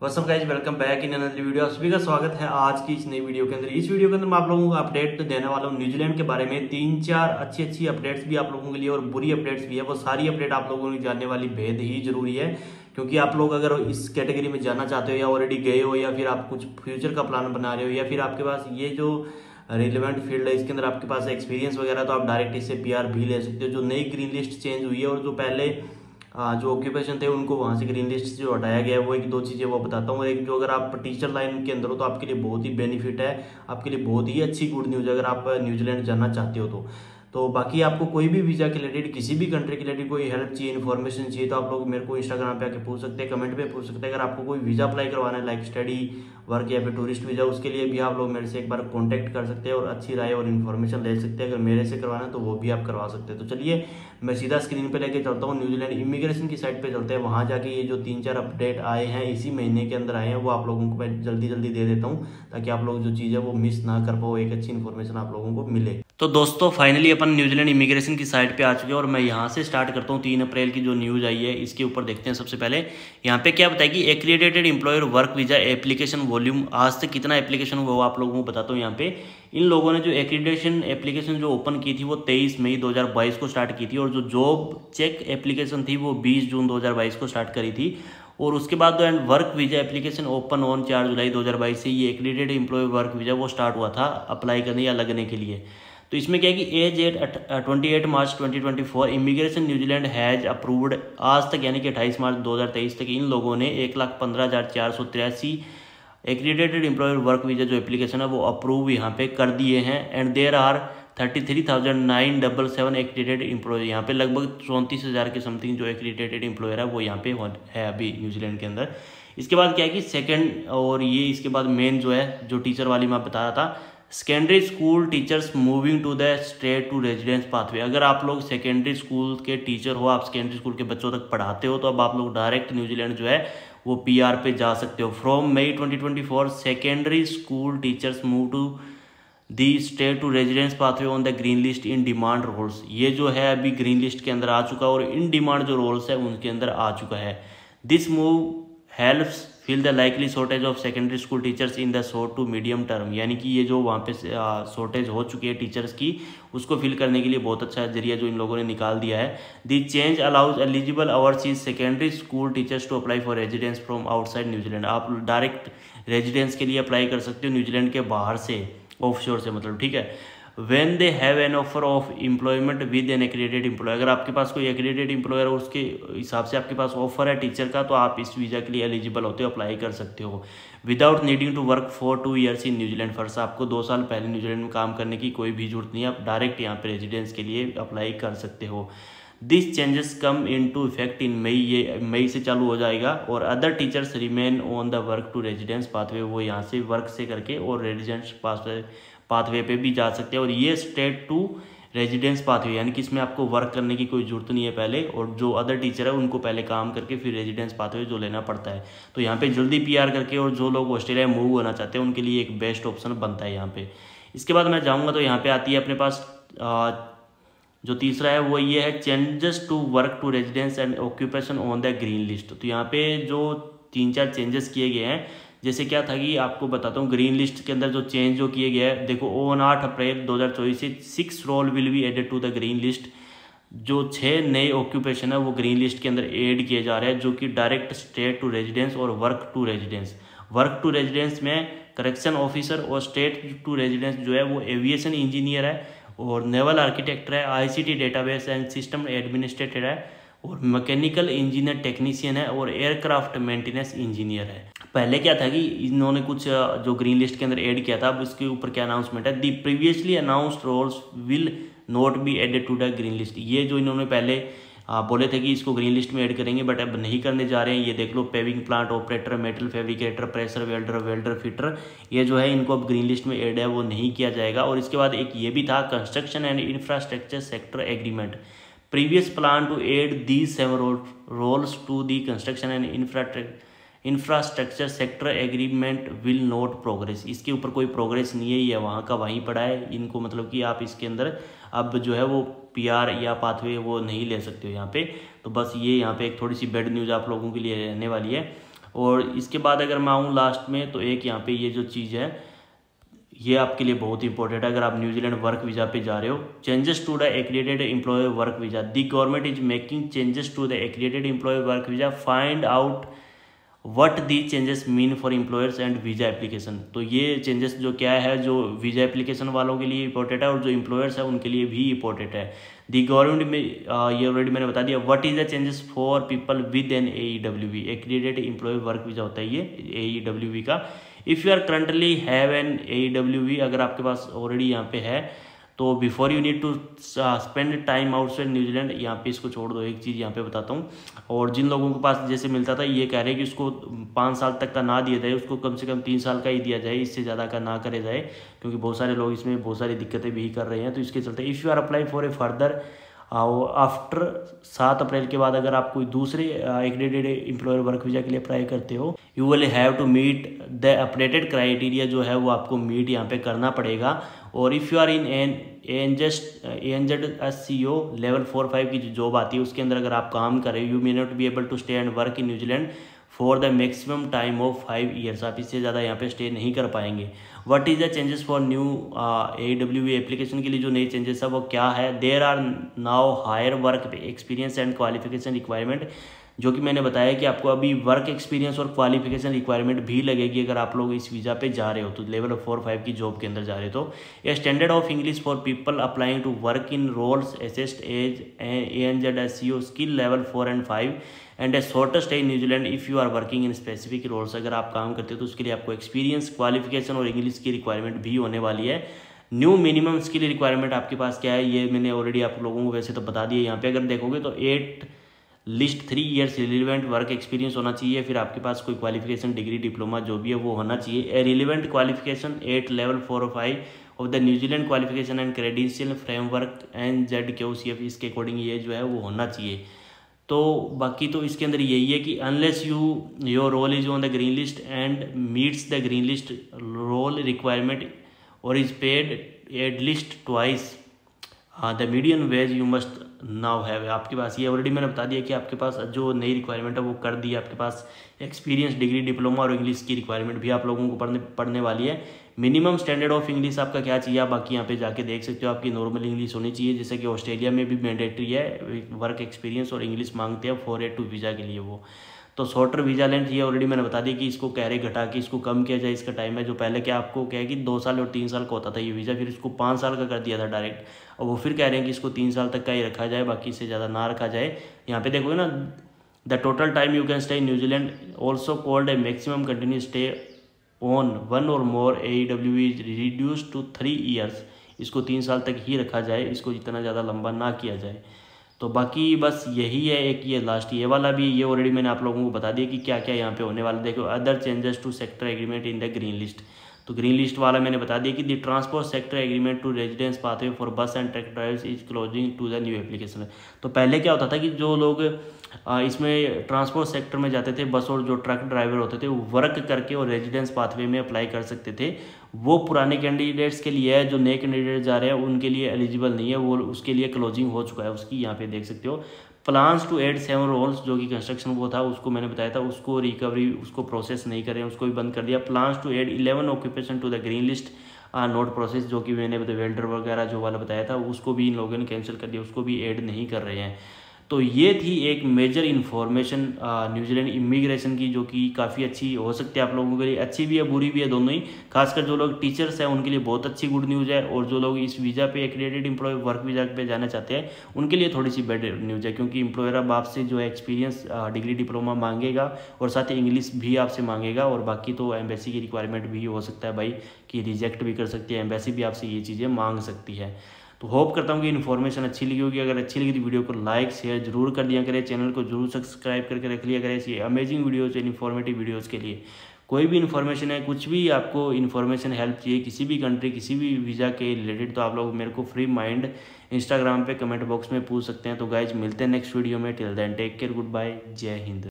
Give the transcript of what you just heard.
WhatsApp guys, welcome back in another video. आप सभी का स्वागत है आज की इस नई वीडियो के अंदर। इस वीडियो के अंदर मैं आप लोगों को अपडेट देने वाला हूं न्यूजीलैंड के बारे में। 3-4 अच्छी अपडेट्स भी आप लोगों के लिए और बुरी अपडेट्स भी है। वो सारी अपडेट आप लोगों को जानने वाली बेहद ही जरूरी है, क्योंकि आप लोग अगर इस कैटेगरी में जाना चाहते हो या ऑलरेडी गए हो या फिर आप कुछ फ्यूचर का प्लान बना रहे हो या फिर आपके पास ये जो रिलेवेंट फील्ड है इसके अंदर आपके पास एक्सपीरियंस वगैरह, तो आप डायरेक्ट इससे पीआर भी ले सकते हो। जो नई ग्रीन लिस्ट चेंज हुई है और जो पहले जो ऑक्यूपेशन थे उनको वहां से ग्रीन लिस्ट से जो हटाया गया है, वो एक दो चीजें वो बताता हूँ। एक जो अगर आप टीचर लाइन के अंदर हो तो आपके लिए बहुत ही बेनिफिट है, आपके लिए बहुत ही अच्छी गुड न्यूज है अगर आप न्यूजीलैंड जाना चाहते हो तो बाकी आपको कोई भी वीजा के रिलेटेड किसी भी कंट्री के रिलेटेड कोई हेल्प चाहिए, इन्फॉर्मेशन चाहिए, तो आप लोग मेरे को इंस्टाग्राम पे आके पूछ सकते हैं, कमेंट पे पूछ सकते हैं। अगर आपको कोई वीजा अप्लाई करवाना है लाइक स्टडी वर्क या फिर टूरिस्ट वीजा, उसके लिए भी आप लोग मेरे से एक बार कॉन्टेक्ट कर सकते हैं और अच्छी राय और इन्फॉर्मेशन ले सकते हैं। अगर मेरे से करवाना है तो वो भी आप करवा सकते हैं। तो चलिए मैं सीधा स्क्रीन पे लेके चलता हूँ, न्यूजीलैंड इमिग्रेशन की साइट पे चलते हैं। वहां जाके ये जो 3-4 अपडेट आए हैं इसी महीने के अंदर आए हैं, वो आप लोगों को मैं जल्दी दे देता हूँ, ताकि आप लोग जो चीज़ है वो मिस ना कर पाओ, एक अच्छी इन्फॉर्मेशन आप लोगों को मिले। तो दोस्तों फाइनली अपन न्यूजीलैंड इमिग्रेशन की साइट पे आ चुके हैं और मैं यहाँ से स्टार्ट करता हूँ। 3 अप्रैल की जो न्यूज़ आई है इसके ऊपर देखते हैं। सबसे पहले यहाँ पे क्या बताएगी, accredited employer work visa application volume आज तक कितना एप्लीकेशन हुआ वो आप लोगों को बताता हूँ। यहाँ पे इन लोगों ने जो एक्रीडेशन एप्लीकेशन जो ओपन की थी वो 23 मई 2022 को स्टार्ट की थी, और जो जॉब चेक एप्लीकेशन थी वो 20 जून 2022 को स्टार्ट करी थी। और उसके बाद work visa application open on 4 जुलाई 2022 से ये एक्रीडेटेड एम्प्लॉय वर्क वीजा वो स्टार्ट हुआ था अप्लाई करने या लगने के लिए। तो इसमें क्या है कि as at 28 March 2024 immigration New Zealand has approved आज तक, यानी कि 28 मार्च 2023 तक इन लोगों ने 1,15,483 एक्रीडेटेड एम्प्लॉयर वर्क वीजा जो एप्लीकेशन है वो अप्रूव यहाँ पे कर दिए हैं। And there are 33,977 accredited employer. यहाँ पे लगभग 34,000 के समथिंग जो एक्रीडेटेड एम्प्लॉयर है वो यहाँ पे है अभी न्यूजीलैंड के अंदर। इसके बाद क्या है कि सेकंड, और ये इसके बाद मेन जो है जो टीचर वाली मैं बता रहा था, secondary school teachers moving to the straight to residence pathway. अगर आप लोग सेकेंडरी स्कूल के टीचर हो, आप सेकेंडरी स्कूल के बच्चों तक पढ़ाते हो, तो अब आप लोग डायरेक्ट न्यूजीलैंड जो है वो पीआर पे जा सकते हो। From May 2024 secondary school teachers move to the straight to residence pathway on the green list in demand roles. ये जो है अभी ग्रीन लिस्ट के अंदर आ चुका है और इन डिमांड जो रोल्स है उनके अंदर आ चुका है। This move helps fill the likely shortage of secondary school teachers in the short to medium term. यानी कि ये जो वहाँ पे शॉर्टेज हो चुकी है टीचर्स की, उसको फिल करने के लिए बहुत अच्छा जरिया जो इन लोगों ने निकाल दिया है। The change allows eligible overseas secondary school teachers to apply for residence from outside New Zealand. आप डायरेक्ट रेजिडेंस के लिए अप्लाई कर सकते हो न्यूजीलैंड के बाहर से, ऑफशोर से मतलब, ठीक है। When they have an offer of employment with an accredited employer, अगर आपके पास कोई accredited employer और उसके हिसाब से आपके पास ऑफर है टीचर का, तो आप इस वीज़ा के लिए एलिजिबल होते हो, अप्लाई कर सकते हो without needing to work for 2 years in New Zealand first. आपको 2 साल पहले न्यूजीलैंड में काम करने की कोई भी जरूरत नहीं है, आप डायरेक्ट यहाँ पे रेजिडेंस के लिए अप्लाई कर सकते हो। This changes come into effect in May, ये मई से चालू हो जाएगा। और other teachers remain on the work to residence pathway, वो यहाँ से वर्क से करके और रेजिडेंस पाथवे पे भी जा सकते हैं। और ये स्टेट टू रेजिडेंस पाथवे, यानी कि इसमें आपको वर्क करने की कोई जरूरत नहीं है पहले, और जो अदर टीचर है उनको पहले काम करके फिर रेजिडेंस पाथवे जो लेना पड़ता है। तो यहाँ पे जल्दी पीआर करके और जो लोग ऑस्ट्रेलिया मूव होना चाहते हैं उनके लिए एक बेस्ट ऑप्शन बनता है यहाँ पे। इसके बाद मैं जाऊँगा तो यहाँ पे आती है अपने पास जो तीसरा है वो ये है, changes to work to residence and occupation on the green list. तो यहाँ पे जो 3-4 चेंजेस किए गए हैं, जैसे क्या था कि आपको बताता हूँ ग्रीन लिस्ट के अंदर जो चेंज जो किए गए हैं, देखो ऑन 8 अप्रैल 2024 से 6 role will be added to the green list. जो 6 नए ऑक्यूपेशन है वो ग्रीन लिस्ट के अंदर ऐड किए जा रहे हैं, जो कि डायरेक्ट स्टेट टू रेजिडेंस और work to residence. Work to residence में करेक्शन ऑफिसर, और स्टेट टू रेजिडेंस जो है वो एविएशन इंजीनियर है और नेवल आर्किटेक्टर है, ICT database and system administrator है, और मैकेनिकल इंजीनियर टेक्नीशियन है, और एयरक्राफ्ट मेंटेनेंस इंजीनियर है। पहले क्या था कि इन्होंने कुछ जो ग्रीन लिस्ट के अंदर ऐड किया था, अब इसके ऊपर क्या अनाउंसमेंट है, the previously announced roles will not be added to the green list. ये जो इन्होंने पहले बोले थे कि इसको ग्रीन लिस्ट में ऐड करेंगे, बट अब नहीं करने जा रहे हैं। ये देख लो, paving plant operator, metal fabricator, pressure welder, welder fitter, ये जो है इनको अब ग्रीन लिस्ट में ऐड है वो नहीं किया जाएगा। और इसके बाद एक ये भी था, construction and infrastructure sector agreement, previous plan to add these 7 roles to the construction and infrastructure sector agreement will not progress. इसके ऊपर कोई प्रोग्रेस नहीं है, ये वहाँ का वहीं पड़ा है। इनको मतलब कि आप इसके अंदर अब जो है वो पीआर या पाथवे वो नहीं ले सकते हो यहाँ पे। तो बस ये यहाँ पे एक थोड़ी सी बैड न्यूज़ आप लोगों के लिए रहने वाली है। और इसके बाद अगर मैं आऊँ लास्ट में, तो एक यहाँ पे ये जो चीज़ है ये आपके लिए बहुत इंपॉर्टेंट है अगर आप न्यूजीलैंड वर्क वीज़ा पे जा रहे हो। Changes to the accredited employ work visa, the government is making changes to the accredited employ work visa, find out what the changes mean for employers and visa application. तो ये changes जो क्या है, जो वीज़ा एप्लीकेशन वालों के लिए important है और जो एम्प्लॉयर्स है उनके लिए भी इंपॉर्टेंट है। दी गवर्नमेंट में ये ऑलरेडी मैंने बता दिया। What is the changes for people with an AEWV, accredited employ work visa होता है ये AEWV का। If you are currently have an AEWV, अगर आपके पास ऑलरेडी यहाँ पे है तो before you need to spend time outside New Zealand, यहाँ पे इसको छोड़ दो, एक चीज़ यहाँ पे बताता हूँ। और जिन लोगों के पास जैसे मिलता था, ये कह रहे हैं कि उसको 5 साल तक का ना दिया जाए, उसको कम से कम 3 साल का ही दिया जाए, इससे ज़्यादा का ना करे जाए, क्योंकि बहुत सारे लोग इसमें बहुत सारी दिक्कतें भी कर रहे हैं। तो इसके चलते if you are apply for a further after 7 April के बाद अगर आप कोई दूसरे एक्रीडेटेड एम्प्लॉयर वर्क वीज़ा के लिए अप्लाई करते हो, you will have to meet the updated criteria, जो है वो आपको मीट यहाँ पे करना पड़ेगा। और if you are in ANZSCO level 4-5 की जो जॉब आती है उसके अंदर अगर आप काम करें, you may not be able to stay and work in New Zealand for the maximum time of 5 years, आप इससे ज़्यादा यहाँ पे स्टे नहीं कर पाएंगे। What is the changes for new AEWV application के लिए जो नई चेंजेस है वो क्या है? There are now higher work experience and qualification requirement, जो कि मैंने बताया कि आपको अभी वर्क एक्सपीरियंस और क्वालिफिकेशन रिक्वायरमेंट भी लगेगी अगर आप लोग इस वीज़ा पे जा रहे हो, तो लेवल 4-5 की जॉब के अंदर जा रहे हो। तो a standard of English for people applying to work in roles assist as ANZSCO skill level 4 and 5 and a shorter stay in New Zealand if you are working in specific roles. अगर आप काम करते हो तो उसके लिए आपको एक्सपीरियंस, क्वालिफिकेशन और इंग्लिश की रिक्वायरमेंट भी होने वाली है। न्यू मिनिमम स्किल रिक्वायरमेंट आपके पास क्या है, ये मैंने ऑलरेडी आप लोगों को वैसे तो बता दिया। यहाँ पे अगर देखोगे तो 8 least 3 years relevant work experience होना चाहिए, फिर आपके पास कोई क्वालिफिकेशन, डिग्री, डिप्लोमा जो भी है वो होना चाहिए। ए रिलेवेंट क्वालिफिकेशन 8 लेवल 4 और 5 of the New Zealand qualification and credential framework NZQCF, इसके अकॉर्डिंग ये जो है वो होना चाहिए। तो बाकी तो इसके अंदर यही है कि unless your role is on the green list and meets the green list role requirement और is paid at least twice the medium wage you must now have. आपके पास ये ऑलरेडी मैंने बता दिया कि आपके पास जो नई रिक्वायरमेंट है वो कर दी। आपके पास एक्सपीरियंस, डिग्री, डिप्लोमा और इंग्लिश की रिक्वायरमेंट भी आप लोगों को पढ़ने वाली है। मिनिमम स्टैंडर्ड ऑफ इंग्लिश आपका क्या चाहिए, आप बाकी यहाँ पे जाके देख सकते हो। आपकी नॉर्मल इंग्लिश होनी चाहिए, जैसे कि ऑस्ट्रेलिया में भी मैंडेटरी है, वर्क एक्सपीरियंस और इंग्लिश मांगते हैं 4A2 वीज़ा के लिए वो। तो शॉर्टर वीज़ा लेंथ ये ऑलरेडी मैंने बता दी कि इसको कह रहे घटा के इसको कम किया जाए, इसका टाइम है जो पहले क्या आपको क्या है कि 2 साल और 3 साल का होता था ये वीज़ा, फिर इसको 5 साल का कर दिया था डायरेक्ट, और वो फिर कह रहे हैं कि इसको 3 साल तक का ही रखा जाए, बाकी इससे ज़्यादा ना रखा जाए। यहाँ पे देखोगे ना, the total time you can stay in New Zealand also called a maximum continuous stay on 1 और more AEWV is reduce to 3 years. इसको 3 साल तक ही रखा जाए, इसको इतना ज़्यादा लंबा ना किया जाए। तो बाकी बस यही है। एक ये लास्ट ये वाला भी, ये ऑलरेडी मैंने आप लोगों को बता दिया कि क्या क्या यहाँ पे होने वाला। देखो, other changes to sector agreement in the green list, तो ग्रीन लिस्ट वाला मैंने बता दिया कि the transport sector agreement to residence pathway for bus and truck drivers is closing to the new application. तो पहले क्या होता था कि जो लोग इसमें ट्रांसपोर्ट सेक्टर में जाते थे, बस और जो ट्रक ड्राइवर होते थे, वो वर्क करके और रेजिडेंस पाथवे में अप्लाई कर सकते थे। वो पुराने कैंडिडेट्स के लिए है, जो नए कैंडिडेट जा रहे हैं उनके लिए एलिजिबल नहीं है, वो उसके लिए क्लोजिंग हो चुका है उसकी, यहाँ पे देख सकते हो। प्लान्स टू एड 7 रोल्स, जो कि कंस्ट्रक्शन वो था उसको मैंने बताया था, उसको रिकवरी उसको प्रोसेस नहीं करें, उसको भी बंद कर दिया। Plans to add 11 occupation to the green list not process, जो कि मैंने वेल्डर वगैरह जो वाला बताया था उसको भी इन लोगों ने कैंसिल कर दिया, उसको भी ऐड नहीं कर रहे हैं। तो ये थी एक मेजर इन्फॉर्मेशन न्यूजीलैंड इमिग्रेशन की, जो कि काफ़ी अच्छी हो सकती है आप लोगों के लिए, अच्छी भी है बुरी भी है दोनों ही। खासकर जो लोग टीचर्स हैं उनके लिए बहुत अच्छी गुड न्यूज़ है, और जो लोग इस वीज़ा पे एक्रेडिटेड एम्प्लॉय वर्क वीज़ा पे जाना चाहते हैं उनके लिए थोड़ी सी बैड न्यूज़ है, क्योंकि एम्प्लॉयर अब आपसे जो है एक्सपीरियंस, डिग्री, डिप्लोमा मांगेगा और साथ ही इंग्लिश भी आपसे मांगेगा, और बाकी तो एम्बेसी की रिक्वायरमेंट भी हो सकता है भाई कि रिजेक्ट भी कर सकती है एम्बेसी, भी आपसे ये चीज़ें मांग सकती है। तो होप करता हूँ कि इन्फॉर्मेशन अच्छी लगी होगी। अगर अच्छी लगी तो वीडियो को लाइक शेयर जरूर कर दिया करें, चैनल को जरूर सब्सक्राइब करके रख लिया करें ऐसी अमेजिंग वीडियोज़, इन्फॉर्मेटिव वीडियोज़ के लिए। कोई भी इन्फॉर्मेशन है, कुछ भी आपको इन्फॉर्मेशन हेल्प चाहिए किसी भी कंट्री, किसी भी वीज़ा के रिलेटेड, तो आप लोग मेरे को फ्री माइंड इंस्टाग्राम पे कमेंट बॉक्स में पूछ सकते हैं। तो गाइज मिलते हैं नेक्स्ट वीडियो में, till then take care, good bye, जय हिंद।